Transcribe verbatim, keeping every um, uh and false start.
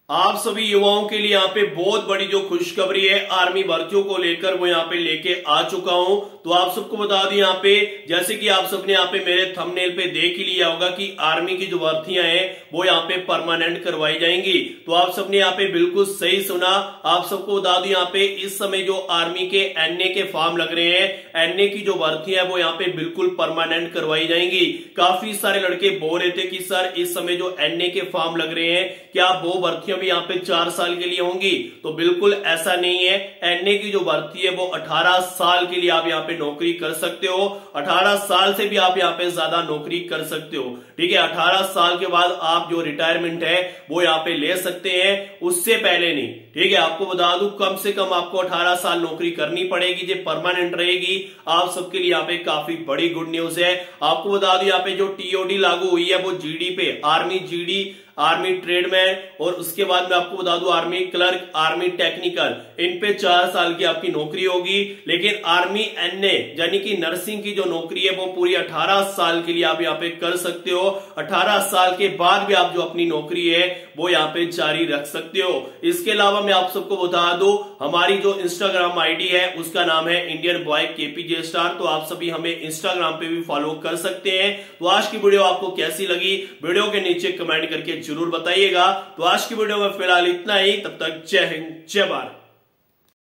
आप सभी युवाओं के लिए यहाँ पे बहुत बड़ी जो खुशखबरी है आर्मी भर्तियों को लेकर वो यहाँ पे लेके आ चुका हूं। तो आप सबको बता दें यहाँ पे, जैसे कि आप सबने यहाँ पे मेरे थंबनेल पे देख ही लिया होगा कि आर्मी की जो भर्तियां हैं वो यहाँ पे परमानेंट करवाई जाएंगी। तो आप सबने यहाँ पे बिल्कुल सही सुना। आप सबको बता दूं यहाँ पे इस समय जो आर्मी के एनए के फॉर्म लग रहे हैं, एनए की जो भर्तियां है वो यहाँ पे बिल्कुल परमानेंट करवाई जाएंगी। काफी सारे लड़के बोल रहे थे कि सर इस समय जो एनए के फॉर्म लग रहे हैं क्या वो भर्तियां भी यहाँ पे चार साल के लिए होंगी? तो बिल्कुल ऐसा नहीं है। एनए की जो भर्ती है वो अठारह साल के लिए आप यहाँ पे नौकरी कर सकते हो। अठारह साल से भी आप यहाँ पे ज्यादा नौकरी कर सकते हो। ठीक है, अठारह साल के बाद आप जो रिटायरमेंट है वो यहाँ पे ले सकते हैं, उससे पहले नहीं। ठीक है, आपको बता दूं कम से कम आपको अठारह साल नौकरी करनी पड़ेगी, जो परमानेंट रहेगी। आप सबके लिए यहाँ पे काफी बड़ी गुड न्यूज है। आपको बता दूं यहाँ पे जो टीओडी लागू हुई है वो जीडी पे, आर्मी जीडी, आर्मी ट्रेडमैन और उसके बाद में आपको बता दूं आर्मी क्लर्क, आर्मी टेक्निकल, इन पे चार साल की आपकी नौकरी होगी। लेकिन आर्मी एनए यानी कि नर्सिंग की जो नौकरी है वो पूरी अठारह साल के लिए आप यहाँ पे कर सकते हो। अठारह साल के बाद भी आप जो अपनी नौकरी है वो यहाँ पे जारी रख सकते हो। इसके अलावा मैं आप सबको बता दूं हमारी जो इंस्टाग्राम आईडी है उसका नाम है इंडियन बॉय केपीजे स्टार। तो आप सभी हमें इंस्टाग्राम पे भी फॉलो कर सकते हैं। तो आज की वीडियो आपको कैसी लगी वीडियो के नीचे कमेंट करके जरूर बताइएगा। तो आज की वीडियो में फिलहाल इतना ही, तब तक जय हिंद जय भारत।